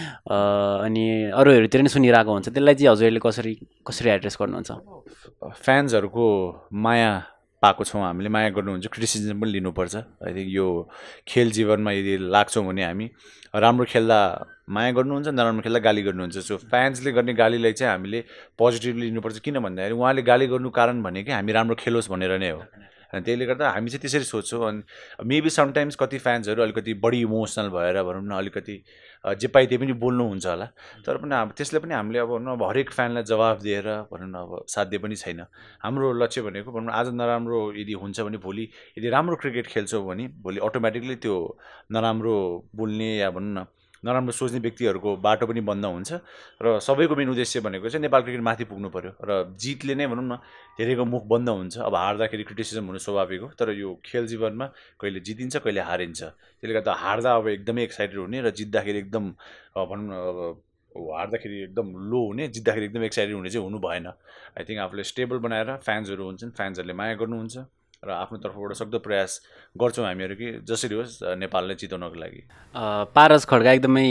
S1: अनि अरूहरूतिर पनि सुनिरहेको हुन्छ, त्यसलाई चाहिँ हजुरहरूले कसरी कसरी एड्रेस गर्नुहुन्छ?
S2: फ्यान्सहरूको माया पाएको छौँ हामीले, माया गर्नुहुन्छ, क्रिटिसिजम पनि लिनुपर्छ। आई थिङ्क यो खेल जीवनमा यदि लाग्छौँ भने हामी राम्रो खेल्दा माया गर्नुहुन्छ, नराम्रो खेल्दा गाली गर्नुहुन्छ। सो फ्यान्सले गर्ने गालीलाई चाहिँ हामीले पोजिटिभली लिनुपर्छ। किन भन्दाखेरि उहाँले गाली गर्नु कारण भनेकै हामी राम्रो खेलोस् भनेर नै हो। अनि त्यसले गर्दा हामी चाहिँ त्यसरी सोच्छौँ। अनि मेबी समटाइम्स कति फ्यान्सहरू अलिकति बढी इमोसनल भएर भनौँ न अलिकति जे पाइ त्यही पनि बोल्नुहुन्छ होला, तर पनि अब त्यसले पनि हामीले अब न हरेक फ्यानलाई जवाफ दिएर भनौँ न अब साध्य पनि छैन। हाम्रो लक्ष्य भनेको भनौँ आज नराम्रो यदि हुन्छ भने भोलि यदि राम्रो क्रिकेट खेल्छौँ भने भोलि अटोमेटिकली त्यो नराम्रो बोल्ने या भनौँ न नराम्रो सोच्ने व्यक्तिहरूको बाटो पनि बन्द हुन्छ। र सबैको मेन उद्देश्य भनेको चाहिँ नेपाल क्रिकेट माथि पुग्नु पऱ्यो र जितले नै भनौँ न धेरैको मुख बन्द हुन्छ। अब हार्दाखेरि क्रिटिसिजम हुनु स्वाभाविक हो, तर यो खेल जीवनमा कहिले जितिन्छ कहिले हारिन्छ। त्यसले गर्दा हार्दा अब एकदमै एक्साइटेड हुने र जित्दाखेरि एकदम भनौँ न अब हार्दाखेरि एकदम लो हुने, जित्दाखेरि एकदम एक्साइटेड हुने चाहिँ हुनु भएन। आई थिङ्क आफूले स्टेबल बनाएर फ्यान्सहरू हुन्छन्, फ्यान्सहरूले माया गर्नुहुन्छ र आफ्नो तर्फबाट सक्दो प्रयास गर्छौँ हामीहरू कि जसरी होस् नेपाललाई जिताउनको लागि।
S1: पारस खड्का एकदमै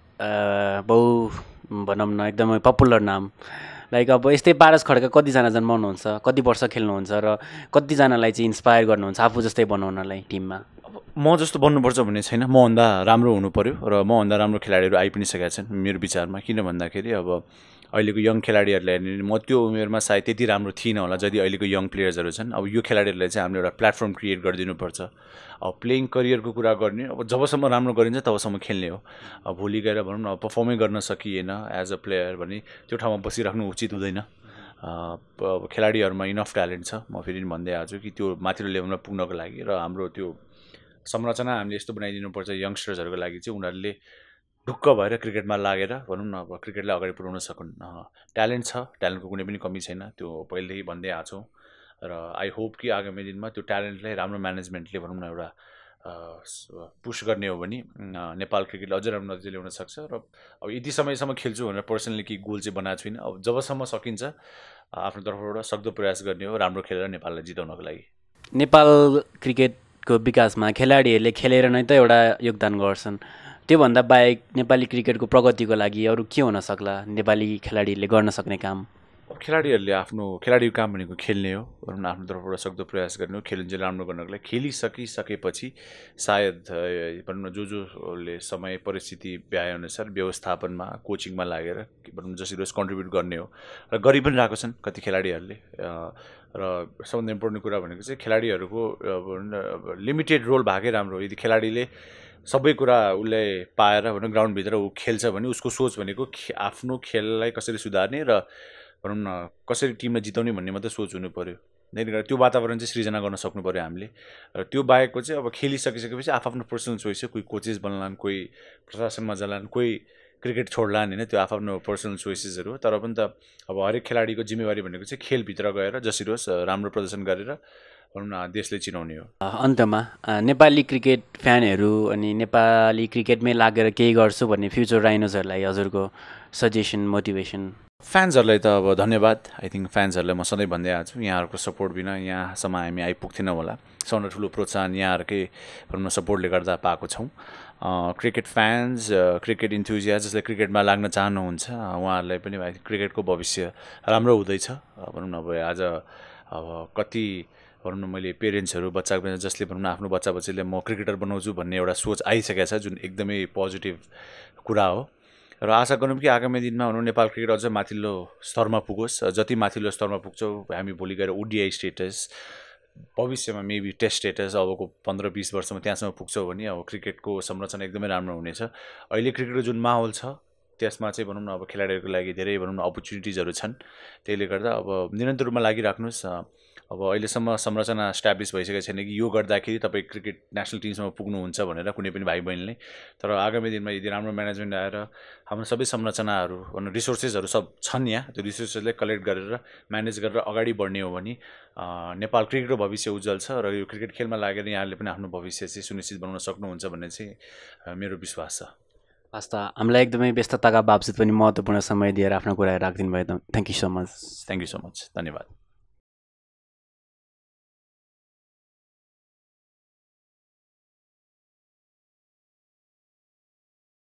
S1: बहु भनौँ न एकदमै पपुलर नाम। लाइक अब यस्तै पारस खड्का कतिजना जन्माउनुहुन्छ, कति वर्ष खेल्नुहुन्छ र कतिजनालाई चाहिँ इन्सपायर गर्नुहुन्छ आफू जस्तै बनाउनलाई टिममा?
S2: म जस्तो बन्नुपर्छ भन्ने छैन, मभन्दा राम्रो हुनु पऱ्यो र मभन्दा राम्रो खेलाडीहरू आइ पनि सकेका छन् मेरो विचारमा। किन भन्दाखेरि अब अहिलेको यङ खेलाडीहरूलाई हेर्ने म त्यो उमेरमा सायद त्यति राम्रो थिइनँ होला जति अहिलेको यङ प्लेयर्सहरू छन्। अब यो खेलाडीहरूलाई चाहिँ हामीले एउटा प्लेटफर्म क्रिएट गरिदिनुपर्छ। अब प्लेइङ करियरको कुरा गर्ने अब जबसम्म राम्रो गरिन्छ तबसम्म खेल्ने हो। अब भोलि गएर भनौँ न पर्फर्मै गर्न सकिएन एज अ प्लेयर भने त्यो ठाउँमा बसिराख्नु उचित हुँदैन। अब खेलाडीहरूमा इनफ ट्यालेन्ट छ, म फेरि भन्दै आएको छु कि त्यो माथिल्लो लेभलमा पुग्नको लागि र हाम्रो त्यो संरचना हामीले यस्तो बनाइदिनुपर्छ यङ्स्टर्सहरूको लागि चाहिँ उनीहरूले ढुक्क भएर क्रिकेटमा लागेर भनौँ न अब क्रिकेटलाई अगाडि पुर्याउन सकुन्। ट्यालेन्ट छ, ट्यालेन्टको कुनै पनि कमी छैन, त्यो पहिलेदेखि भन्दै आएको छौँ र आई होप कि आगामी दिनमा त्यो ट्यालेन्टलाई राम्रो म्यानेजमेन्टले भनौँ न एउटा पुस गर्ने हो भने नेपाल क्रिकेटले अझै राम्रो नतिजा ल्याउन सक्छ। र अब यति समयसम्म खेल्छु भनेर पर्सनली केही गोल चाहिँ बनाएको छुइनँ। अब जबसम्म सकिन्छ आफ्नो तर्फबाट सक्दो प्रयास गर्ने हो राम्रो खेलेर नेपाललाई जिताउनको लागि।
S1: नेपाल क्रिकेटको विकासमा खेलाडीहरूले खेलेर नै त एउटा योगदान गर्छन्, त्योभन्दा बाहेक नेपाली क्रिकेटको प्रगतिको लागि अरू के हुन सक्ला नेपाली खेलाडीहरूले गर्न सक्ने काम?
S2: खेलाडीहरूले आफ्नो खेलाडीको काम भनेको खेल्ने हो, आफ्नो तर्फबाट सक्दो प्रयास गर्ने हो खेलिन्छ राम्रो गर्नको लागि। खेलिसकिसकेपछि सायद भनौँ न जो जोले समय परिस्थिति भ्याएअनुसार व्यवस्थापनमा कोचिङमा लागेर भनौँ जसरी होस् कन्ट्रिब्युट गर्ने हो र गरि पनि रहेको छन् कति खेलाडीहरूले। र सबभन्दा इम्पोर्टेन्ट कुरा भनेको चाहिँ खेलाडीहरूको लिमिटेड रोल भएकै राम्रो। यदि खेलाडीले सबै कुरा उसले पाएर भनौँ ग्राउन्डभित्र ऊ खेल्छ भने उसको सोच भनेको आफ्नो खेललाई कसरी सुधार्ने र भनौँ न कसरी टिमलाई जिताउने भन्ने मात्रै सोच हुनु पऱ्यो। त्यसले गर्दा त्यो वातावरण चाहिँ सृजना गर्न सक्नु पऱ्यो हामीले। र त्यो बाहेकको चाहिँ अब खेलिसकिसकेपछि आफ्नो पर्सनल चोइस हो, कोही कोचेस बन्लान्, कोही प्रशासनमा जालान्, कोही क्रिकेट छोड्लान्, होइन त्यो आफ्नो पर्सनल चोइसेसहरू हो। तर पनि त अब हरेक खेलाडीको जिम्मेवारी भनेको चाहिँ खेलभित्र गएर जसरी होस् राम्रो प्रदर्शन गरेर भनौँ न देशले चिनाउने हो।
S1: अन्तमा नेपाली क्रिकेट फ्यानहरू अनि नेपाली क्रिकेटमै लागेर केही गर्छु भन्ने फ्युचर राइनोजहरूलाई हजुरको सजेसन मोटिभेसन?
S2: फ्यान्सहरूलाई त अब धन्यवाद। आई थिङ्क फ्यान्सहरूलाई म सधैँ भन्दै आएको छु यहाँहरूको सपोर्ट बिना यहाँसम्म हामी आइपुग्थेनौँ होला। सबभन्दा ठुलो प्रोत्साहन यहाँहरूकै भनौँ न सपोर्टले गर्दा पाएको छौँ। क्रिकेट फ्यान्स, क्रिकेट इन्थुजियास्ट जसले क्रिकेटमा लाग्न चाहनुहुन्छ उहाँहरूलाई पनि क्रिकेटको भविष्य राम्रो हुँदैछ। भनौँ न अब आज अब कति भनौँ न मैले पेरेन्ट्सहरू बच्चाको जसले भनौँ न आफ्नो बच्चा बच्चीले म क्रिकेटर बनाउँछु भन्ने एउटा सोच आइसकेको छ जुन एकदमै पोजिटिभ कुरा हो। र आशा गरौँ कि आगामी दिनमा भनौँ नेपाल क्रिकेट अझ माथिल्लो स्तरमा पुगोस्। जति माथिल्लो स्तरमा पुग्छौँ हामी भोलि गएर ओडिआई स्टेटस, भविष्यमा मेबी टेस्ट स्टेटस अबको पन्ध्र बिस वर्षमा त्यहाँसम्म पुग्छौँ भने अब क्रिकेटको संरचना एकदमै राम्रो हुनेछ। अहिले क्रिकेटको जुन माहौल छ त्यसमा चाहिँ भनौँ न अब खेलाडीहरूको लागि धेरै भनौँ न अपर्च्युनिटिजहरू छन्। त्यसले गर्दा अब निरन्तर रूपमा लागिराख्नुहोस्। अब अहिलेसम्म संरचना इस्टाब्लिस भइसकेको छैन कि यो गर्दाखेरि तपाईँ क्रिकेट नेसनल टिमसम्म पुग्नुहुन्छ भनेर कुनै पनि भाइ बहिनीले। तर आगामी दिनमा यदि राम्रो म्यानेजमेन्ट आएर हाम्रो सबै संरचनाहरू भनौँ रिसोर्सेसहरू सब छन् यहाँ, त्यो रिसोर्सेसलाई कलेक्ट गरेर म्यानेज गरेर अगाडि बढ्ने हो भने नेपाल क्रिकेटको भविष्य उज्जवल छ र यो क्रिकेट खेलमा लागेर यहाँले पनि आफ्नो भविष्य चाहिँ सुनिश्चित बनाउन सक्नुहुन्छ भन्ने चाहिँ मेरो विश्वास छ।
S1: हस् त, हामीलाई एकदमै व्यस्तताका बावजुद पनि महत्त्वपूर्ण समय दिएर आफ्नो कुराहरू राखिदिनु भयो त, thank you so much.
S2: Thank you so much, धन्यवाद।